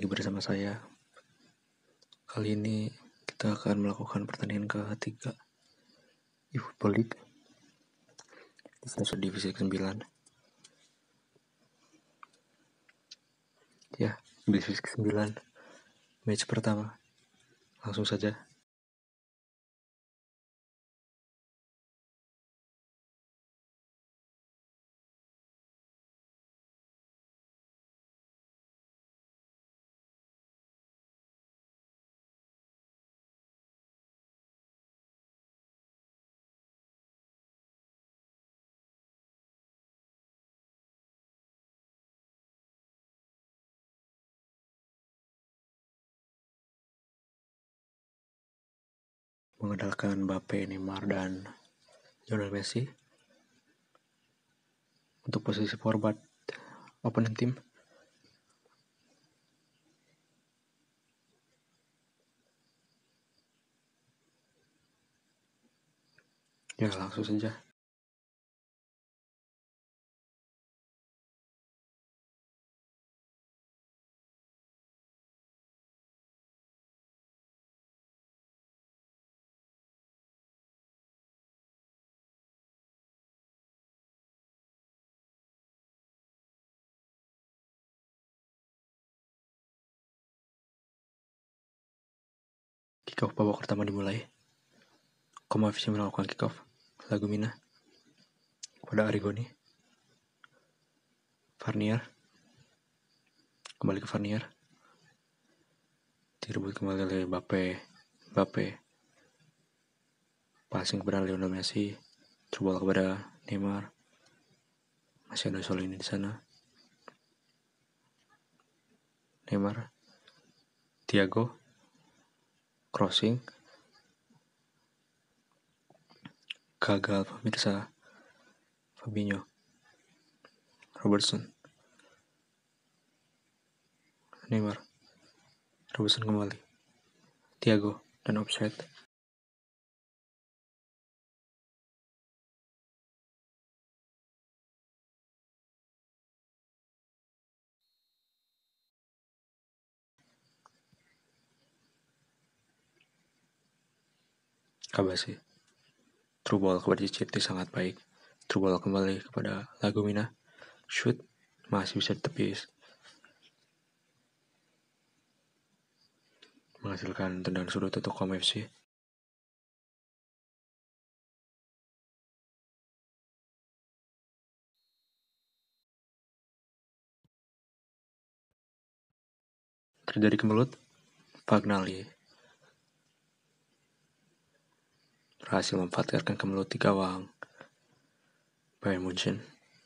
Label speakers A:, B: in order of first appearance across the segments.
A: lagi bersama saya. Kali ini kita akan melakukan pertandingan ketiga eFootball League di fase divisi ke-9. Ya, divisi ke-9. Match pertama. Langsung saja. Mengandalkan Mbappe, Neymar, dan Lionel Messi untuk posisi forward opponent team. Ya, langsung saja. Kick-off babak pertama dimulai. Como FC melakukan kick-off. Lagumina kepada Arrigoni. Farnier. Kembali ke Farnier. Direbut kembali oleh Mbappe. Passing kepada Lionel Messi. Through ball kepada Neymar. Masih ada Solini di sana. Neymar. Thiago. Crossing. Gagal pemirsa. Fabinho. Robertson. Neymar. Robertson kembali. Thiago dan offside. Kabasi. Through ball kepada Ciciti sangat baik. Through ball kembali kepada Lagumina. Shoot. Masih bisa ditepis. Menghasilkan tendangan sudut untuk Como FC. Terjadi kemelut. Fagnali berhasil memanfaatkan kemelut di gawang Bayern Munchen.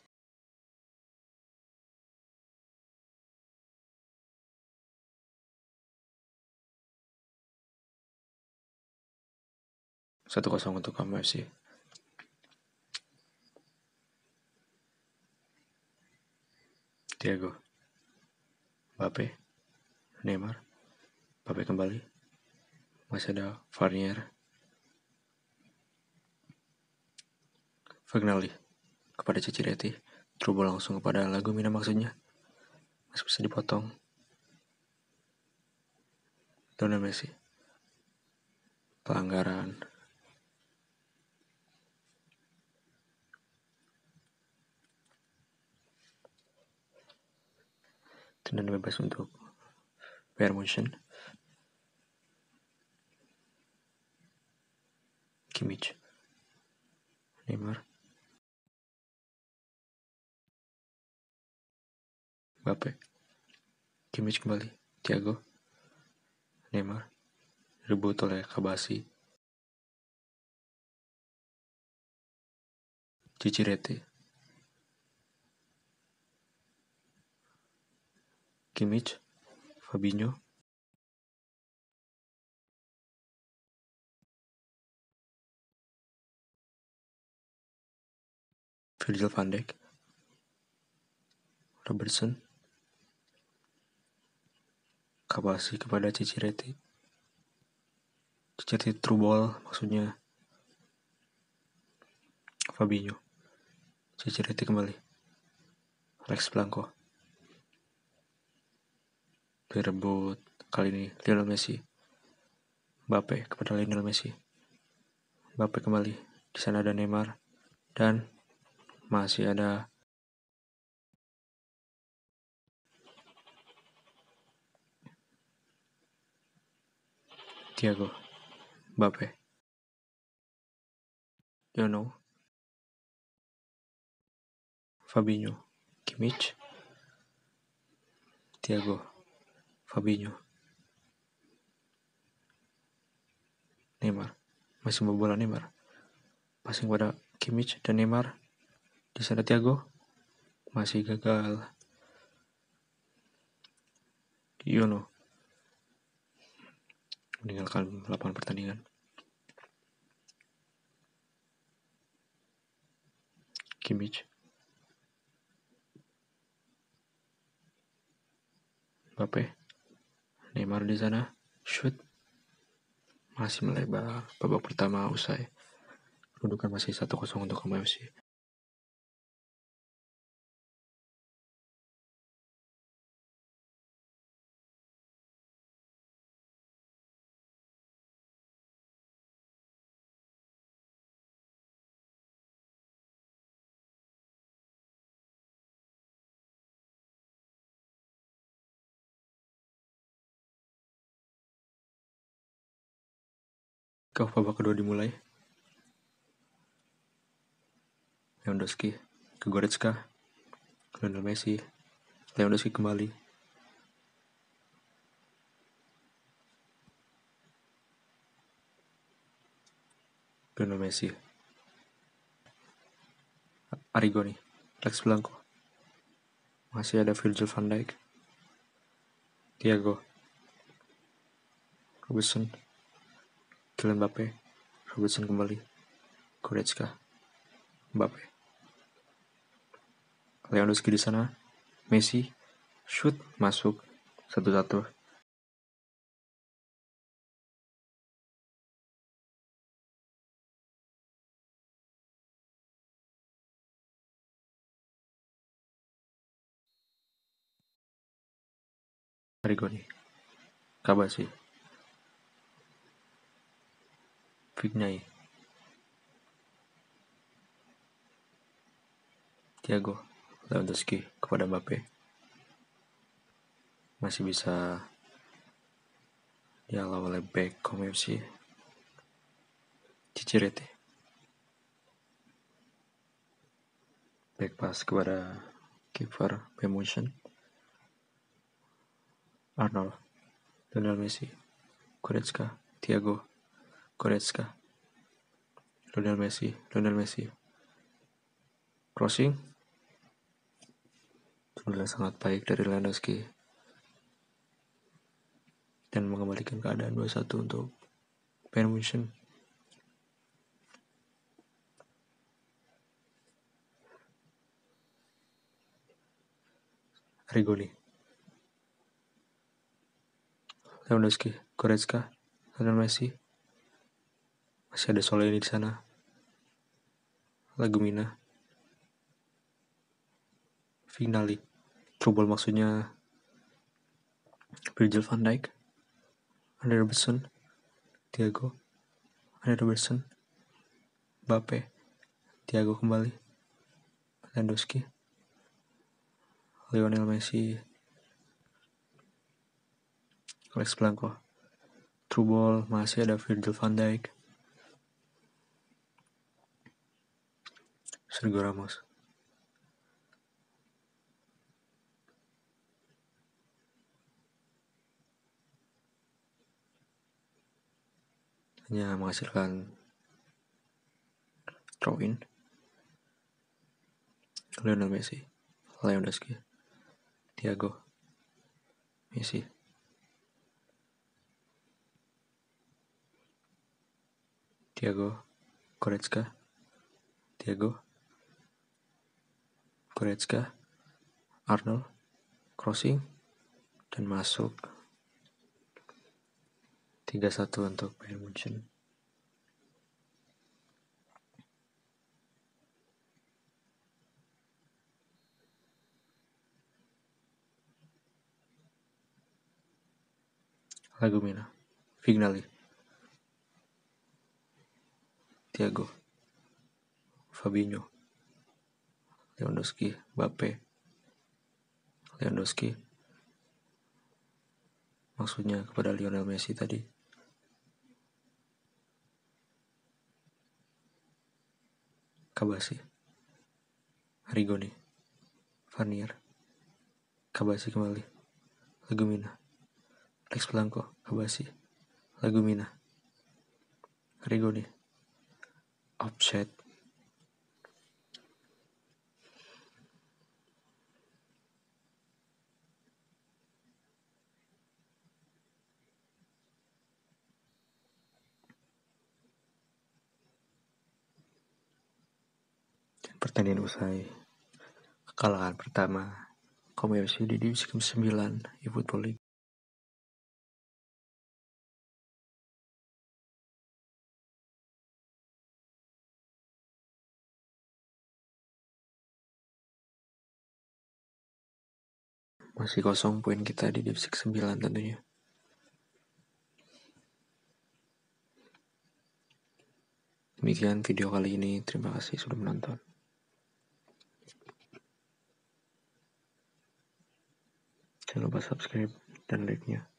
A: Satu kosong untuk Como FC. Thiago. Mbappe. Neymar. Mbappe kembali. Masih ada Farnier. Fagnali kepada Cicireti. Through ball langsung kepada Lagumina maksudnya. Masih bisa dipotong. Lionel Messi. Pelanggaran. Tendangan bebas untuk Bayern Munchen. Kimmich. Neymar. Mbappe. Kimmich kembali. Thiago. Neymar. Rebut oleh Kabasi. Cicireti. Kimmich. Fabinho. Virgil van Dijk. Robertson. Kabasi kepada Cicireti. Cicireti through ball maksudnya. Fabinho. Cicireti kembali. Alex Blanco. Lewandowski rebut, kali ini Lionel Messi. Mbappe kepada Lionel Messi. Mbappe kembali. Di sana ada Neymar dan masih ada Thiago. Mbappe. Fabinho. Kimmich. Thiago. Fabinho. Neymar. Masih mau bola Neymar. Passing pada Kimmich dan Neymar. Di sana Thiago. Masih gagal. Meninggalkan lapangan pertandingan. Kimmich. Mbappe. Neymar di sana. Shoot. Masih melebar. Babak pertama usai. Kedudukan masih 1-0 untuk KMFC. Babak kedua dimulai. Lewandowski ke Goretzka. Lionel Messi. Lewandowski kembali. Lionel Messi. Arrigoni. Lex Blanco. Masih ada Virgil van Dijk. Thiago. Robertson. Kylian Mbappe. Robertson kembali. Goretzka. Mbappe. Lewandowski di sana. Messi. Shoot masuk 1-1. Arrigoni. Kabasi. Vignai. Thiago. Lewandowski kepada Mbappe. Masih bisa dihalau oleh back KMFC. Cicirete. Back pass kepada kiper Bayern Arnold. Lionel Messi. Goretzka. Thiago. Goretzka. Lionel Messi. Crossing. Sudah sangat baik dari Lewandowski. Dan mengembalikan keadaan 2-1 untuk Bayern Munchen. Arrigoni. Lewandowski. Goretzka. Lionel Messi. Masih ada Soleni di sana. Lagumina. Finali. Trouble maksudnya Virgil van Dijk. Andre Robertson. Thiago. Andre Robertson. Mbappe. Thiago kembali. Lewandowski. Lionel Messi. Lex Blanco. True ball, masih ada Virgil van Dijk. Sergio Ramos. Hanya menghasilkan throw in. Lionel Messi. Lewandowski. Thiago. Messi. Thiago. Goretzka. Thiago. Goretzka. Arnold. Crossing. Dan masuk 3-1 untuk Bayern Munchen. Lagumina, Vignali, Thiago, Fabinho, Lewandowski, Mbappe, Lewandowski, maksudnya kepada Lionel Messi tadi. Kabasi, Rigoni, Vanier, Kabasi kembali, Lagumina, Alex Blanco, Kabasi, Lagumina, Rigoni, offside. Pertandingan usai kekalahan pertama Komo FC di divisi ke-9 eFootball League. Masih kosong poin kita di divisi ke-9 tentunya. Demikian video kali ini, terima kasih sudah menonton. Jangan lupa subscribe dan like-nya.